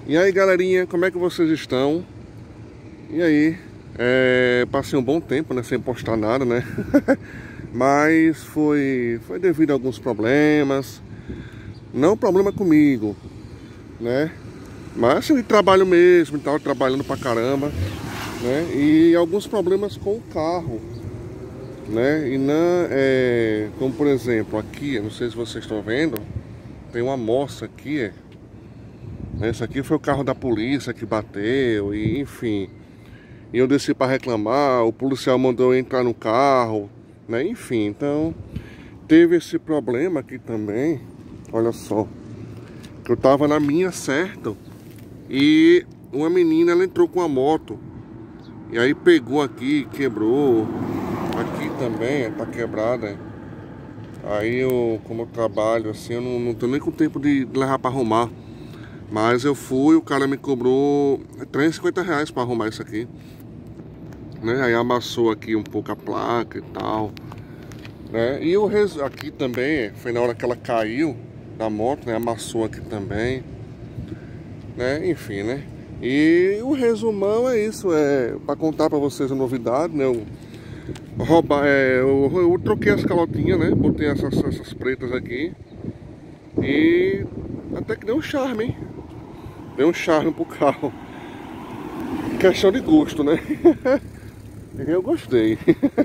E aí, galerinha, como é que vocês estão? E aí, passei um bom tempo, né, sem postar nada, né? Mas foi devido a alguns problemas. Não problema comigo, né? Mas assim, de trabalho mesmo, tava trabalhando pra caramba, né? E alguns problemas com o carro, né? Como por exemplo, aqui, eu não sei se vocês estão vendo, tem uma moça aqui, esse aqui foi o carro da polícia que bateu, e enfim. E eu desci para reclamar, o policial mandou eu entrar no carro, né? Enfim, então teve esse problema aqui também. Olha só, que eu tava na minha, certo? E uma menina, ela entrou com a moto e aí pegou aqui, quebrou. Aqui também tá quebrada. Aí como eu trabalho assim, eu não tô nem com tempo de levar para arrumar. Mas eu fui, o cara me cobrou R$350 para arrumar isso aqui, né? Aí amassou aqui um pouco a placa e tal, né? E aqui também, foi na hora que ela caiu da moto, né? Amassou aqui também, né? Enfim, né? E o resumão é isso, para contar para vocês a novidade, né? Eu troquei as calotinhas, né? Botei essas pretas aqui e até que deu um charme, hein? Deu um charme pro carro. Questão de gosto, né? Eu gostei.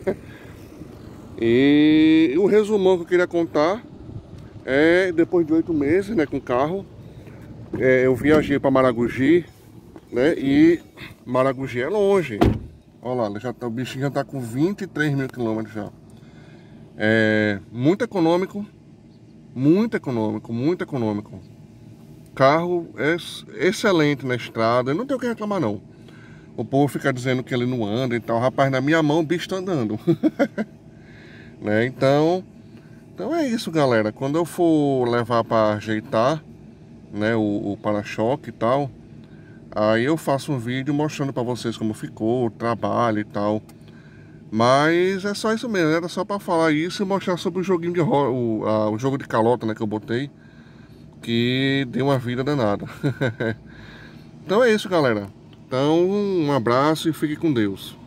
E o resumão que eu queria contar depois de 8 meses, né, com o carro, eu viajei para Maragogi, né? E Maragogi é longe. Olha lá, o bichinho já tá com 23 mil quilômetros já. Muito econômico, muito econômico, muito econômico. Carro é excelente na estrada, não tem o que reclamar não. O povo fica dizendo que ele não anda e tal. Rapaz, na minha mão o bicho tá andando. Né? Então é isso, galera. Quando eu for levar para ajeitar, né, o para-choque e tal, aí eu faço um vídeo mostrando para vocês como ficou, o trabalho e tal. Mas é só isso mesmo, era só para falar isso e mostrar sobre o joguinho de o jogo de calota, né, que eu botei, que deu uma vida danada. Então é isso, galera. Então um abraço e fique com Deus.